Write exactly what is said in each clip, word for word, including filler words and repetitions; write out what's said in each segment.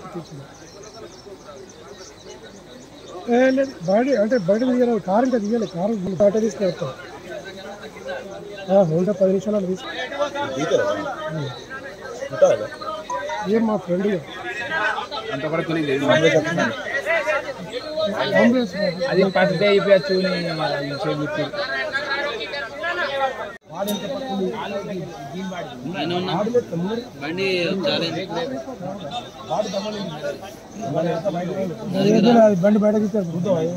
బయట అంటే బయట తీయాలి కారు ఇంకా తీయాలి కారు బయట తీసుకెళ్తాం హోల్డా పది నిమిషాలు తీసుకు ఏం మా ఫ్రెండ్ అది పత్రిక అయిపోయచ్చు బండి బయట తీస్తారు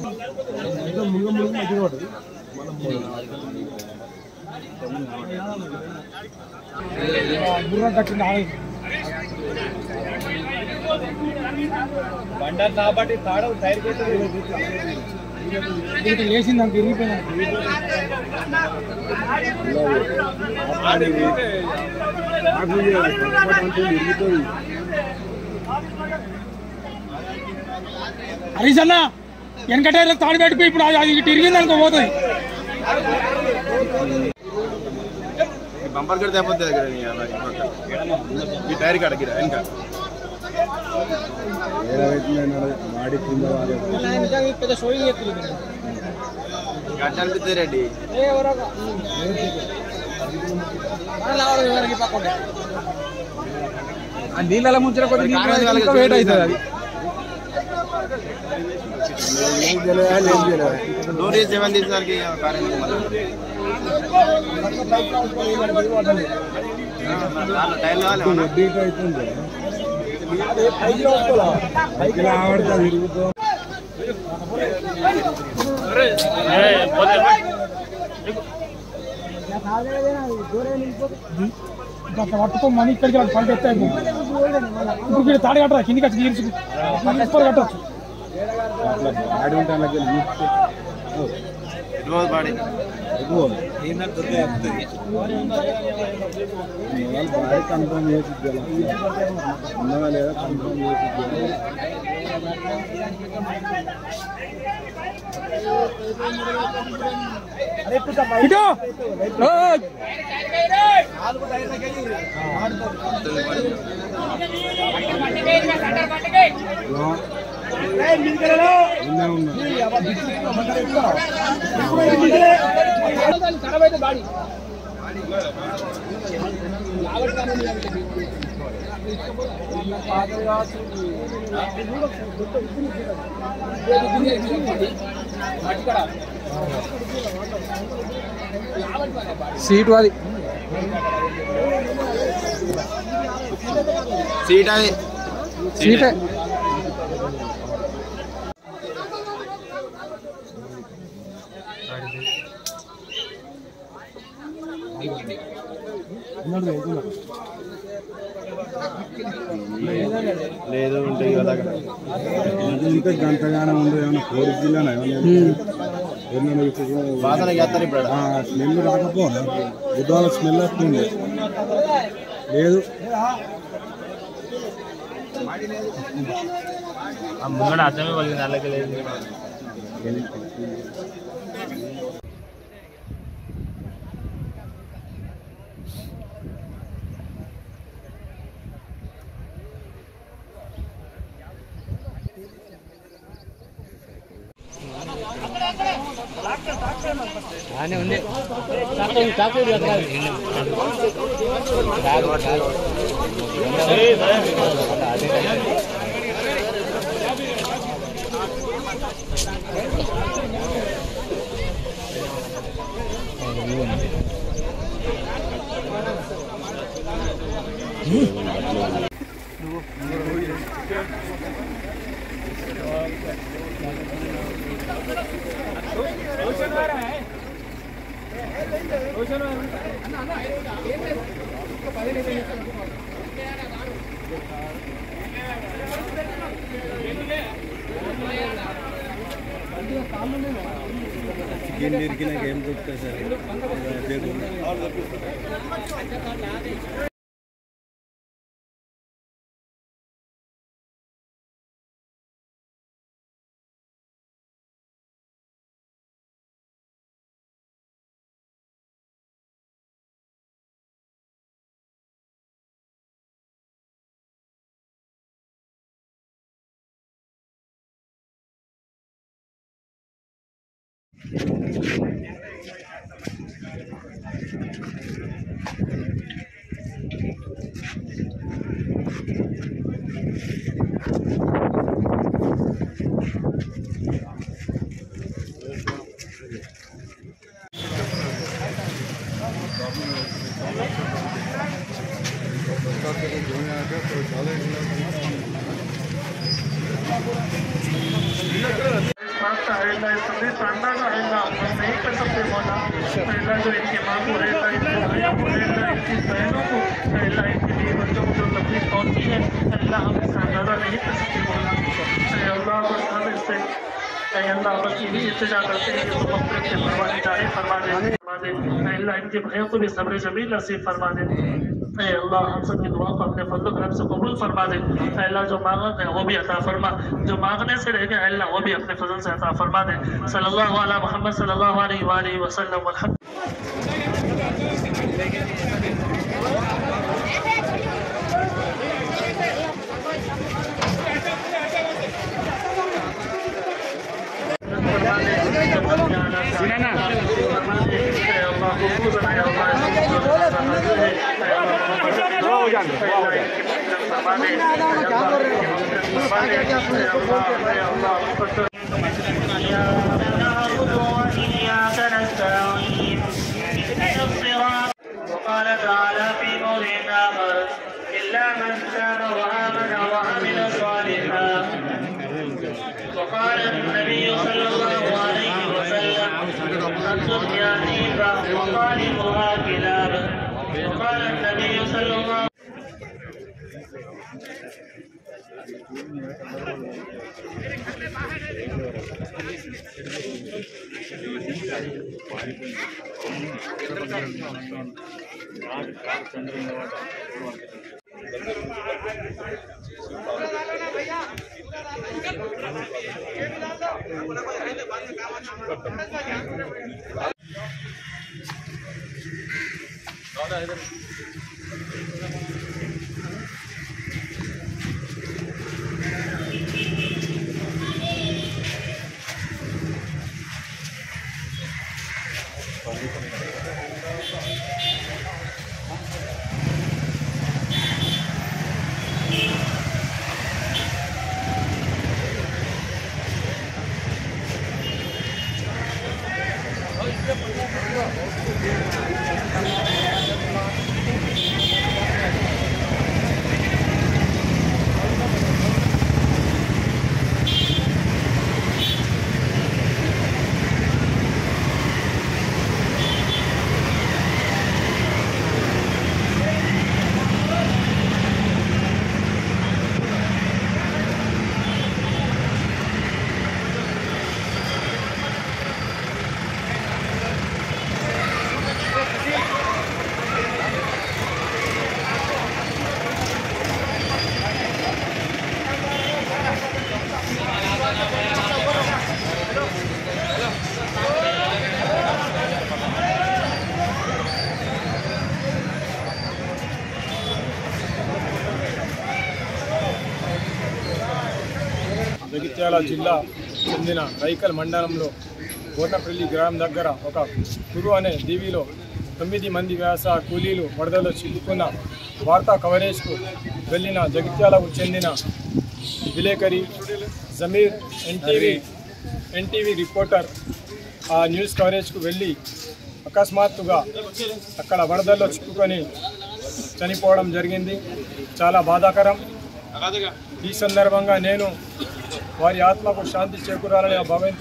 బుర్ర కట్టింది బండ కాబట్టి తాడ టైర్ వేసింది నాకు విరిగిపోయినా హరీష్ అన్న వెనకటైర్ తాడు పెట్టుకు ఇప్పుడు అది తిరిగింది అనుకో పోతుంది బంపర్ కడితే అయిపోతుంది ఈ టైర్ కాడ ఇంకా గడ్డ అనిపిస్తుంది రెడ్డి నీళ్ళ ముంచిన కొద్దిగా వెయిట్ అవుతుంది అది డోర్ సెవెన్ తీసేసరికి టైర్లు అవుతుంది పట్టుకో మనీ ఇక్కడికి పంట ఎత్తాయి ఇప్పుడు తాడు కట్టరా కిందికి వచ్చి తీర్చుకు కట్టచ్చు బాడీ కన్ఫర్మ్ చేసి ఉన్నదా లేదా కన్ఫర్మ్ చేసి సీట్ అది సీట్ అది సీటే లేదు ఉంటాయి కదా ఇంకా గంటగానే ఉంది ఏమన్నా కోరి జిల్లా వాసన చేస్తారు ఇప్పుడు స్మెల్ రాకపోనా బుధవారం స్మెల్ వస్తుంది లేదు ముంగడ అర్థమే వాళ్ళు నెలకి లేదు ఆనే ఉంది చికెన్ దొరికినా ఏం దొరుకుతుంది సార్ नहीं कर सकते मौला अल्लाह जो इनके माँ को रहता है इनके भाइयों को रहता है इनकी बहनों को अल्लाह इनके लिए बच्चों को जो तकलीफ पहुँची है अल्लाह हम इसका अंदाज़ा नहीं कर सकते मौला अल्लाह बस हम इससे अल्लाह बस यही इल्तिजा करते हैं कि तुम अपने के फरमाने जाहिर फरमा दे फरमा दे अल्लाह इनके भाइयों को भी सब्र जमील नसीब फरमा दे अल्लाह हम सब की दुआ को अपने फजल करम से कबूल फरमा दे अल्लाह जो मांगा है वो भी अता फरमा जो मांगने से रह गया अल्लाह वो भी अपने फजल से अता फरमा दे सल्लल्लाहु अला मुहम्मद सल्लल्लाहु अलैहि व आलिहि वसल्लम वल्हम्द وقال تعالى في موضع آخر إلا من تاب وآمن وعمل صالحا وقال النبي صلى الله عليه وسلم خمس يأتيك وخالفها كلاب وقال النبي صلى الله జగిత్యాల జిల్లా చెందిన రైకల్ మండలంలో బోర్నపల్లి గ్రామం దగ్గర ఒక గురు అనే దీవిలో తొమ్మిది మంది వ్యవసాయ కూలీలు వరదలో చిక్కుకున్న వార్తా కవరేజ్కు వెళ్ళిన జగిత్యాలకు చెందిన విలేకరి జమీర్ ఎన్టీవీ ఎన్టీవీ రిపోర్టర్ ఆ న్యూస్ కవరేజ్కు వెళ్ళి అకస్మాత్తుగా అక్కడ వరదల్లో చిక్కుకొని చనిపోవడం జరిగింది. చాలా బాధాకరం. ఈ సందర్భంగా నేను వారి ఆత్మకు శాంతి చేకూరాలని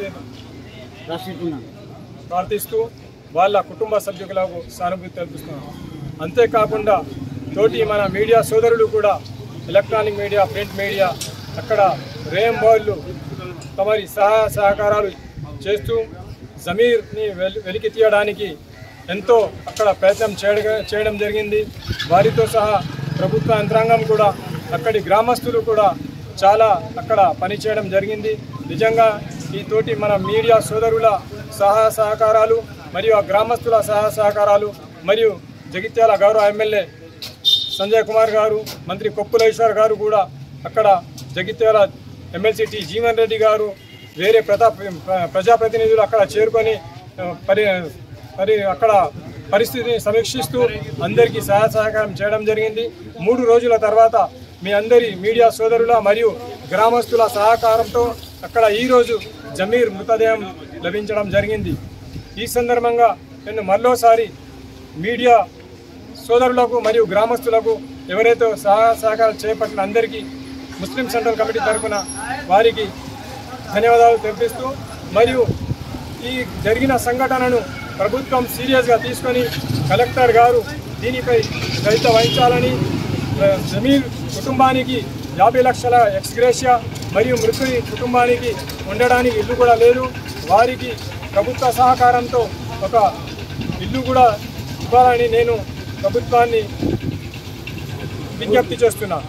భగవంతుని ప్రార్థిస్తూ వాళ్ళ కుటుంబ సభ్యులకు సానుభూతి తెలుపుతున్నాను. అంతేకాకుండా తోటి మన మీడియా సోదరులు కూడా ఎలక్ట్రానిక్ మీడియా, ప్రింట్ మీడియా అక్కడ రేంబోళ్ళు తమరి సహాయ సహకారాలు చేస్తూ జమీర్ని వెలికి తీయడానికి ఎంతో అక్కడ ప్రయత్నం చేయడం జరిగింది. వారితో సహా ప్రభుత్వ యంత్రాంగం కూడా అక్కడి గ్రామస్తులు కూడా చాలా అక్కడ పనిచేయడం జరిగింది. నిజంగా ఈ తోటి మన మీడియా సోదరుల సహాయ సహకారాలు మరియు ఆ గ్రామస్తుల సహాయ సహకారాలు మరియు జగిత్యాల గౌరవ ఎమ్మెల్యే సంజయ్ కుమార్ గారు, మంత్రి కొప్పులేశ్వర్ గారు కూడా అక్కడ జగిత్యాల ఎమ్మెల్సీ టి జీవన్ రెడ్డి గారు వేరే ప్రజా ప్రజాప్రతినిధులు అక్కడ చేరుకొని పరి పరి అక్కడ పరిస్థితిని సమీక్షిస్తూ అందరికీ సహాయ సహకారం చేయడం జరిగింది. మూడు రోజుల తర్వాత మీ అందరి మీడియా సోదరుల మరియు గ్రామస్తుల సహకారంతో అక్కడ ఈరోజు జమీర్ మృతదేహం లభించడం జరిగింది. ఈ సందర్భంగా నేను మరోసారి మీడియా సోదరులకు మరియు గ్రామస్తులకు ఎవరైతే సహాయ సహకారం చేపట్టిన అందరికీ ముస్లిం సెంట్రల్ కమిటీ తరఫున వారికి ధన్యవాదాలు తెలిపిస్తూ మరియు ఈ జరిగిన సంఘటనను ప్రభుత్వం సీరియస్గా తీసుకొని కలెక్టర్ గారు దీనిపై శ్రద్ధ వహించాలని, జమీర్ కుటుంబానికి యాభై లక్షల ఎక్స్గ్రేషియా మరియు మృతుడి కుటుంబానికి ఉండడానికి ఇల్లు కూడా లేదు, వారికి ప్రభుత్వ సహకారంతో ఒక ఇల్లు కూడా ఇవ్వాలని నేను ప్రభుత్వాన్ని విజ్ఞప్తి చేస్తున్నాను.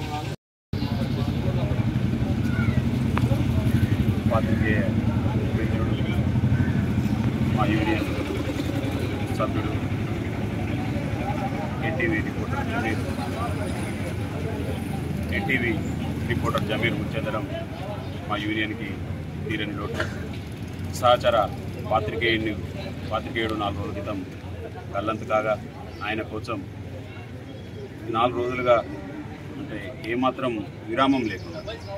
మా యూనియన్ సభ్యుడు NTV reporter Zameer NTV reporter Zameer చెందడం మా యూనియన్కి తీరని లోటు. సహచర పాత్రికేయుడిని పాత్రికేయుడు నాలుగు రోజుల క్రితం గల్లంతు కాగా ఆయన కోసం నాలుగు రోజులుగా అంటే ఏమాత్రం విరామం లేకుండా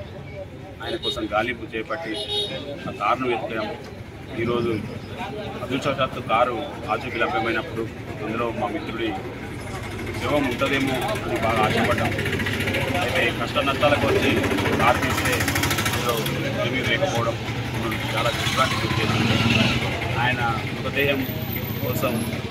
ఆయన కోసం గాలింపు చేపట్టి ఆ కారును వెతకడం. ఈరోజు అదృష్టవశాత్తు కారు ఆచూకీ లభ్యమైనప్పుడు అందులో మా మిత్రుడి శవం ఉంటుందేమో అని బాగా ఆశపడ్డాం. అయితే కష్ట నష్టాలకు వచ్చి కారు తీస్తే అందులో ఏమీ లేకపోవడం చాలా విభ్రాంతి గుర్తించింది. ఆయన మృతదేహం కోసం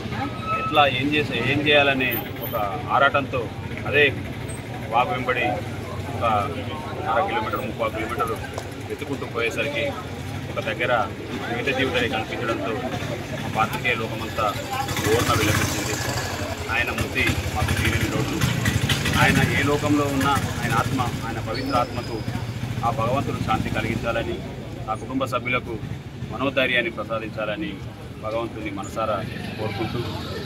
ఎట్లా ఏం చేసే ఏం చేయాలనే ఒక ఆరాటంతో అదే వాగు వెంబడి ఒక అర కిలోమీటర్ ముప్పై కిలోమీటర్లు వెతుకుంటూ పోయేసరికి ఒక దగ్గర మిగతా జీవితాన్ని కనిపించడంతో మా పాత్రికేయ లోకమంతా ఓర్న విలపించింది. ఆయన మృతి మాకు తీరని లోటు. ఆయన ఏ లోకంలో ఉన్నా ఆయన ఆత్మ ఆయన పవిత్ర ఆత్మకు ఆ భగవంతుడు శాంతి కలిగించాలని, ఆ కుటుంబ సభ్యులకు మనోధైర్యాన్ని ప్రసాదించాలని భగవంతుని మనసారా కోరుకుంటూ,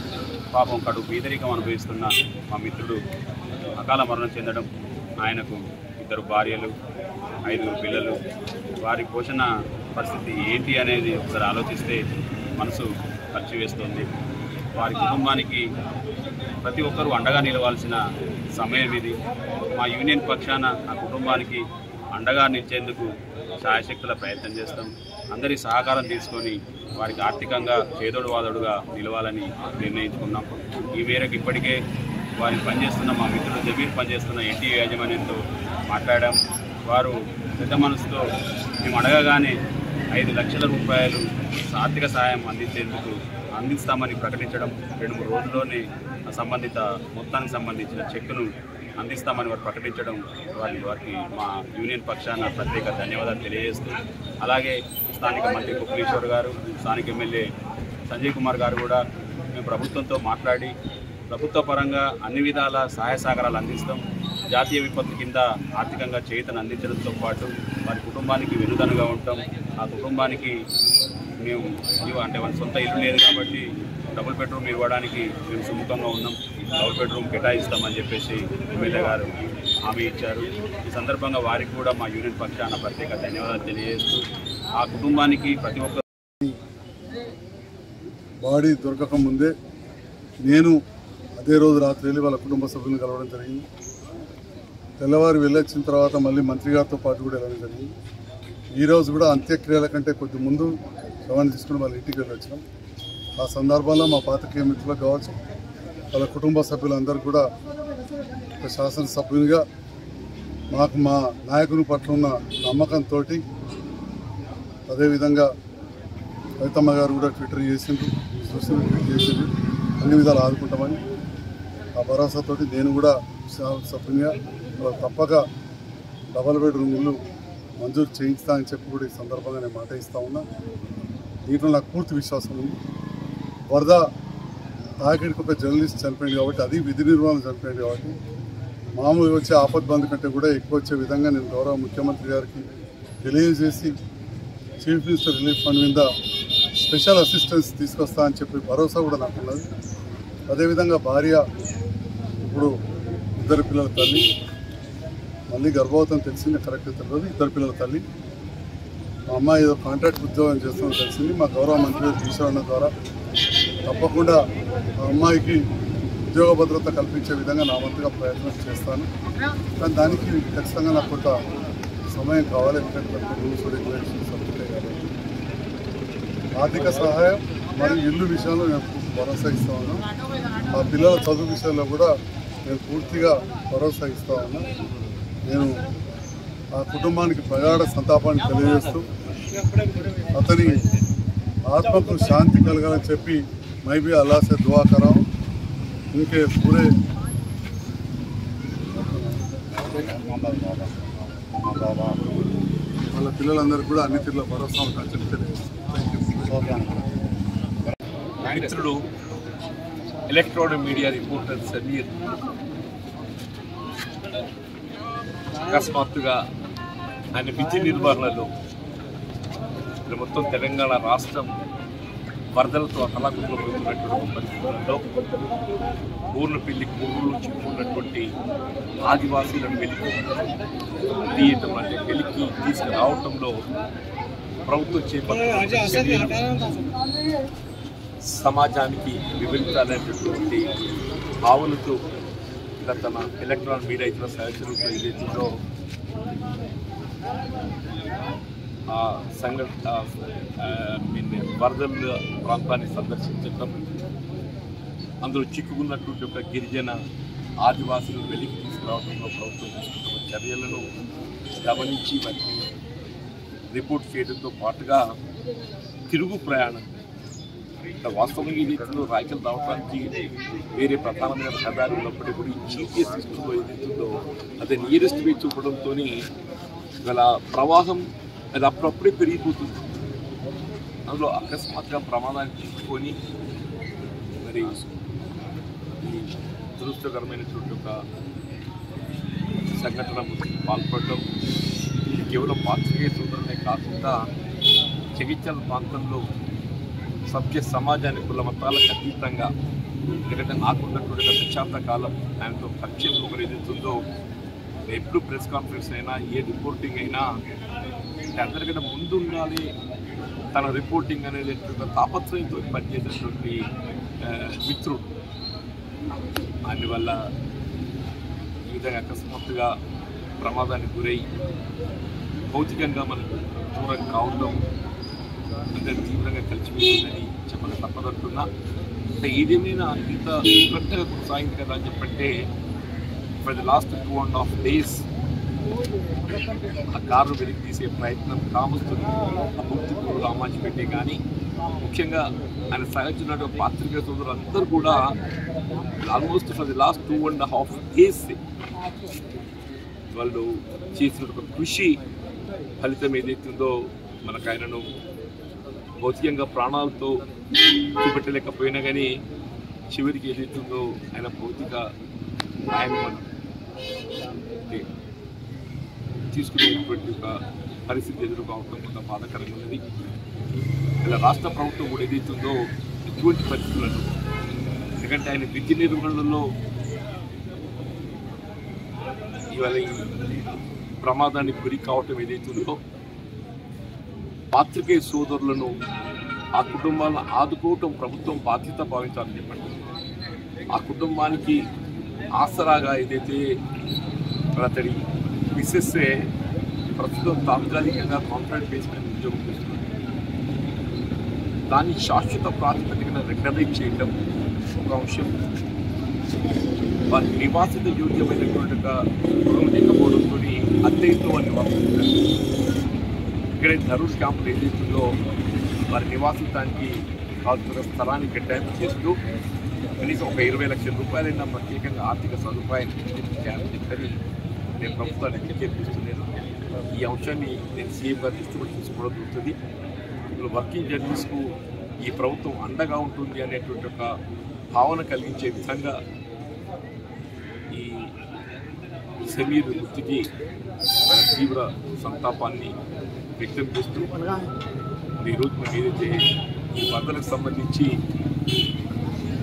పాపం కడు పేదరికం అనుభవిస్తున్న మా మిత్రుడు అకాల మరణం చెందడం, ఆయనకు ఇద్దరు భార్యలు, ఐదుగురు పిల్లలు, వారి పోషణ పరిస్థితి ఏంటి అనేది ఒకసారి ఆలోచిస్తే మనసు ఖర్చువేస్తుంది. వారి కుటుంబానికి ప్రతి ఒక్కరూ అండగా నిలవాల్సిన సమయం ఇది. మా యూనియన్ పక్షాన ఆ కుటుంబానికి అండగా నిలిచేందుకు శాయశక్తుల ప్రయత్నం చేస్తాం. అందరి సహకారం తీసుకొని వారికి ఆర్థికంగా చేదోడు వాదోడుగా నిలవాలని నిర్ణయించుకున్నాం. ఈ మేరకు ఇప్పటికే వారికి పనిచేస్తున్న మా మిత్రుడు జమీర్ పనిచేస్తున్న ఎన్టీవీ యాజమాన్యంతో మాట్లాడాం. వారు పెద్ద మనసుతో మేము అడగగానే ఐదు లక్షల రూపాయలు ఆర్థిక సహాయం అందించేందుకు అందిస్తామని ప్రకటించడం, రెండు మూడు రోజుల్లోనే సంబంధిత మొత్తానికి సంబంధించిన చెక్కును అందిస్తామని వారు ప్రకటించడం వారి వారికి మా యూనియన్ పక్షాన ప్రత్యేక ధన్యవాదాలు తెలియజేస్తూ, అలాగే స్థానిక మంత్రి కుప్పలీశ్వర్ గారు, స్థానిక ఎమ్మెల్యే సంజయ్ కుమార్ గారు కూడా మేము ప్రభుత్వంతో మాట్లాడి ప్రభుత్వ పరంగా అన్ని విధాల సహాయ సహకారాలు అందిస్తాం. జాతీయ విపత్తు కింద ఆర్థికంగా చేతను అందించడంతో పాటు వారి కుటుంబానికి వెనుదనుగా ఉంటాం. ఆ కుటుంబానికి మేము అంటే వాళ్ళ సొంత ఇల్లు లేదు కాబట్టి డబుల్ బెడ్రూమ్ ఇవ్వడానికి మేము సుముఖంగా ఉన్నాం. డబుల్ బెడ్రూమ్ కేటాయిస్తామని చెప్పేసి ఎమ్మెల్యే గారు హామీ ఇచ్చారు. ఈ సందర్భంగా వారికి కూడా మా యూనియన్ పక్షాన ప్రత్యేక ధన్యవాదాలు తెలియజేస్తూ, ఆ కుటుంబానికి ప్రతి ఒక్క బాడీ దొరకక ముందే నేను అదే రోజు రాత్రి వెళ్ళి వాళ్ళ కుటుంబ సభ్యులను కలవడం జరిగింది. తెల్లవారు వెళ్ళొచ్చిన తర్వాత మళ్ళీ మంత్రి గారితో పాటు కూడా వెళ్ళడం జరిగింది. ఈరోజు కూడా అంత్యక్రియల కంటే కొద్ది ముందు శవాన్ని తీసుకుని వాళ్ళ ఇంటికి వెళ్ళొచ్చాం. ఆ సందర్భంలో మా పాత్రికేయ మిత్రులకు కావచ్చు, వాళ్ళ కుటుంబ సభ్యులందరూ కూడా ఒక శాసనసభ్యునిగా మాకు మా నాయకుని పట్ల ఉన్న నమ్మకంతో, అదేవిధంగా కవితమ్మ గారు కూడా ట్విట్టర్ చేసిండ్రు, సోషల్ ట్వీట్ చేసిండ్రు, అన్ని విధాలు ఆదుకుంటామని ఆ భరోసాతోటి నేను కూడా సభ్యునిగా తప్పక డబల్ బెడ్రూమ్ ఇల్లు మంజూరు చేయిస్తా అని చెప్పి కూడా ఈ సందర్భంగా నేను మాట ఇస్తా ఉన్నా. దీంట్లో నాకు పూర్తి విశ్వాసం ఉంది. వరద తాకిడికి ఒక జర్నలిస్ట్ చనిపోయింది కాబట్టి, అది విధి నిర్వహణ చనిపోయింది కాబట్టి, మామూలుగా వచ్చే ఆపద్ బంద్ కంటే కూడా ఎక్కువ వచ్చే విధంగా నేను గౌరవ ముఖ్యమంత్రి గారికి తెలియజేసి చీఫ్ మినిస్టర్ రిలీఫ్ ఫండ్ మీద స్పెషల్ అసిస్టెన్స్ తీసుకొస్తా అని చెప్పి భరోసా కూడా నాకు ఉన్నది. అదేవిధంగా భార్య ఇప్పుడు ఇద్దరు పిల్లల తల్లి, మళ్ళీ గర్భవతం తెలిసిందే కరెక్ట్ తెలియదు, ఇద్దరు పిల్లల తల్లి. మా అమ్మాయి ఏదో కాంట్రాక్ట్ ఉద్యోగం చేస్తామని తెలిసింది. మా గౌరవ మంత్రి గారు తీసుకోవడం ద్వారా తప్పకుండా మా అమ్మాయికి ఉద్యోగ భద్రత కల్పించే విధంగా నా వంతుగా ప్రయత్నం చేస్తాను. కానీ దానికి ఖచ్చితంగా నాకు కొంత సమయం కావాలి. ఎందుకంటే రూల్స్ రెగ్యులేషన్స్ ఉంటాయి కాబట్టి ఆర్థిక సహాయం మరియు ఇల్లు విషయంలో నేను భరోసా ఇస్తా ఉన్నా. మా పిల్లల చదువు విషయంలో కూడా నేను పూర్తిగా భరోసా ఇస్తా ఉన్నా. నేను ఆ కుటుంబానికి ప్రగాఢ సంతాపాన్ని తెలియజేస్తూ అతని ఆత్మకు శాంతి కలగాలని చెప్పి మైబీ అల్లా సే దువా కరాం. ఇంకే పూరే వాళ్ళ పిల్లలందరికీ కూడా అన్ని తీరుల భరోసా ఉంటాయని చెప్పి తెలియజేస్తాను. మిత్రుడు ఎలక్ట్రానిక్ మీడియా రిపోర్టర్ సమీర్ అకస్మాత్తుగా ఆయన విధి నిర్వహణలో మొత్తం తెలంగాణ రాష్ట్రం వరదలతో అతలాకుతలమవుతున్నటువంటి పరిస్థితుల్లో ఊర్లపల్లికి ఊళ్ళో చిక్కుకున్నటువంటి ఆదివాసీలను వెలికి తీయటం అంటే వెలికి తీసుకురావటంలో ప్రభుత్వం చేపట్టిన చర్యలు సమాజానికి వివరించాలనేటటువంటి భావనతో ఇలా తన ఎలక్ట్రానిక్ మీడియా ఇతర సహచరులతో ఏదైతుందో ఆ సంఘటన వరదల ప్రాంతాన్ని సందర్శించడం, అందులో చిక్కుకున్నటువంటి ఒక గిరిజన ఆదివాసులను వెలికి తీసుకురావడంలో ప్రభుత్వం తీసుకుంటున్న చర్యలను గమనించి వాటిని రిపోర్ట్ చేయడంతో పాటుగా తిరుగు ప్రయాణం వాస్తవంగా ఏదైతుందో రాయకల్ రావడానికి వేరే ప్రధానమైన రహదారి ఉన్నప్పటికీ కూడా ఈ జీపీఎస్ సిస్టంలో ఏదైతుందో అదే నియరెస్ట్ వే చూపడంతో గల ప్రవాహం అది అప్పుడప్పుడే పెరిగిపోతుంది. అందులో అకస్మాత్తుగా ప్రమాదాన్ని తీసుకొని మరి ఈ దురదృష్టకరమైనటువంటి ఒక సంఘటన పాల్పడడం కేవలం పాత్రికేయ సోదరులే కాకుండా జగిత్యాల ప్రాంతంలో సభ్య సమాజాన్ని కుల మతాలకు అతీతంగా ఎందుకంటే నాకున్నటువంటి దశాబ్ద కాలం ఆయనతో పరిచయం ఒకరు ఏదైతుందో ఎప్పుడు ప్రెస్ కాన్ఫరెన్స్ అయినా ఏ రిపోర్టింగ్ అయినా అందరికన్నా ముందు ఉండాలి తన రిపోర్టింగ్ అనేది తాపత్రయంతో పనిచేసేటువంటి మిత్రుడు. అందువల్ల ఈ విధంగా అకస్మాత్తుగా ప్రమాదానికి గురై భౌతికంగా మనకు దూరం కావడం అందరి తీవ్రంగా కలిసిపోయిందని చెప్పక తప్పదంటున్నా. అంటే ఏదేమైనా ఇంత గట్టిగా కొనసాగింది కదా అని చెప్పంటే for the last two and half days ఆ కారు వెలికి తీసే ప్రయత్నం కావస్తుంది. ఆ భక్తులు రామాచి పెట్టే కానీ ముఖ్యంగా ఆయన సహజున్న పాత్రికేయ సోదరులు అందరూ కూడా almost for the last two and half days వాళ్ళు చేసిన ఒక కృషి ఫలితం ఏదైతుందో మనకు ఆయనను భౌతికంగా ప్రాణాలతో చూపెట్టలేకపోయినా కానీ చివరికి ఏదైతుందో ఆయన భౌతిక ఆయన మనం తీసుకునేటువంటి ఒక పరిస్థితి ఎదుర్కోవడం కొంత బాధాకరంగా ఉన్నది. ఇలా రాష్ట్ర ప్రభుత్వం కూడా ఏదైతుందో ఇటువంటి పరిస్థితులను ఎందుకంటే ఆయన విద్య నిర్వహణలో ఇవాళ ఈ ప్రమాదానికి గురి కావటం ఏదైతుందో పాత్రికేయ సోదరులను ఆ కుటుంబాలను ఆదుకోవటం ప్రభుత్వం బాధ్యత భావించాలని చెప్పండి. ఆ కుటుంబానికి ఆసరాగా ఏదైతే అతడి మిస్సెస్సే ప్రస్తుతం తాత్కాలికంగా కాంట్రాక్ట్ బేస్ మీద ఉద్యోగం చేస్తున్నారు. దాన్ని శాశ్వత ప్రాతిపదికన రికగ్నైజ్ చేయడం ఒక అంశం. వారి నివాసిత యోగ్యమైనటువంటి గృహం లేకపోవడంతో అద్దెతో వారి నివాసిస్తారు. ఇక్కడే ధరూర్ క్యాంపులు ఏదైతుందో వారి నివాసితానికి కావాల్సిన స్థలాన్ని కేటాయింపు చేస్తూ కనీసం ఒక ఇరవై లక్షల రూపాయలైనా ప్రత్యేకంగా ఆర్థిక సదుపాయం చెప్పని నేను ప్రభుత్వాన్ని విజ్ఞప్తిస్తున్నాను. ఈ అంశాన్ని నేను సీఎం గారి దృష్టి కూడా తీసుకోవడం జరుగుతుంది. ఇప్పుడు వర్కింగ్ జర్నలిస్ట్కు ఈ ప్రభుత్వం అండగా ఉంటుంది అనేటువంటి ఒక భావన కలిగించే విధంగా ఈ సమీర్ వృత్తికి తీవ్ర సంతాపాన్ని వ్యక్తం చేస్తూ ఈరోజు మనం ఏదైతే ఈ వరదలకు సంబంధించి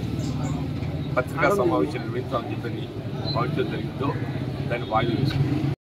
పత్రికా సమావేశం నిర్వహించాలని చెప్పని భావించడం జరిగిందో దాన్ని వాయిదా వేసుకుంటాం.